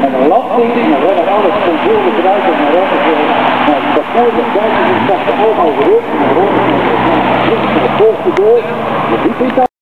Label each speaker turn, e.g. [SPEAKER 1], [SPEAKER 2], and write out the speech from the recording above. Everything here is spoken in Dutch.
[SPEAKER 1] met een lasting, maar we hebben alles controle eruit en naar rechts. Maar het parcours met buiten, ik zag de ogen over rug, naar rond, naar de volgende door.